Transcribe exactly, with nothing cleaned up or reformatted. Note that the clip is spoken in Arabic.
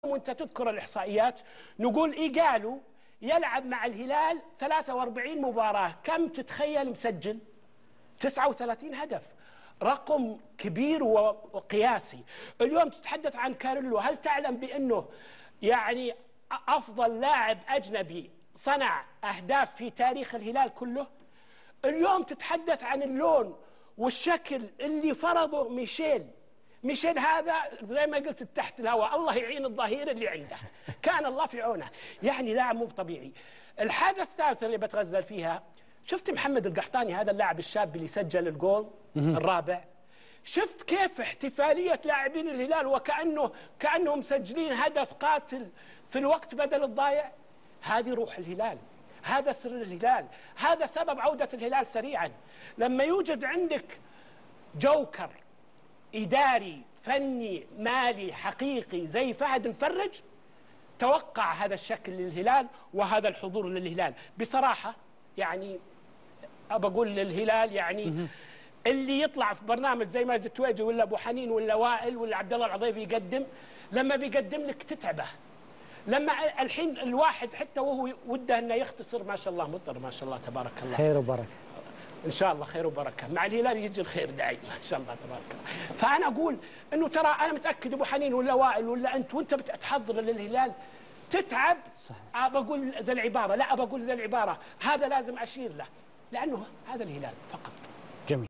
وانت تذكر الاحصائيات نقول ايه قالوا يلعب مع الهلال ثلاثة وأربعين مباراة، كم تتخيل مسجل؟ تسعة وثلاثين هدف، رقم كبير وقياسي. اليوم تتحدث عن كارلو، هل تعلم بأنه يعني أفضل لاعب أجنبي صنع أهداف في تاريخ الهلال كله؟ اليوم تتحدث عن اللون والشكل اللي فرضه ميشيل. ميشيل هذا زي ما قلت تحت الهواء، الله يعين الظهير اللي عنده، كان الله في عونه، يعني لاعب مو طبيعي. الحاجة الثالثة اللي بتغزل فيها، شفت محمد القحطاني هذا اللاعب الشاب اللي سجل الجول الرابع؟ شفت كيف احتفالية لاعبين الهلال وكأنه كأنهم مسجلين هدف قاتل في الوقت بدل الضايع؟ هذه روح الهلال، هذا سر الهلال، هذا سبب عودة الهلال سريعا. لما يوجد عندك جوكر إداري فني مالي حقيقي زي فهد مفرج، توقع هذا الشكل للهلال وهذا الحضور للهلال. بصراحة يعني أبى أقول للهلال يعني اللي يطلع في برنامج زي ماجد التويجي ولا أبو حنين ولا وائل ولا عبد الله العضيبي يقدم، لما بيقدم لك تتعبه. لما الحين الواحد حتى وهو وده انه يختصر، ما شاء الله مطر، ما شاء الله تبارك الله، خير وبركه ان شاء الله، خير وبركه. مع الهلال يجي الخير داعي ما شاء الله تبارك الله. فانا اقول انه ترى انا متاكد ابو حنين ولا وائل ولا انت وانت بتحضر للهلال تتعب. صحيح. ابى اقول ذا العباره، لا ابى اقول ذا العباره، هذا لازم اشير له، لانه هذا الهلال فقط.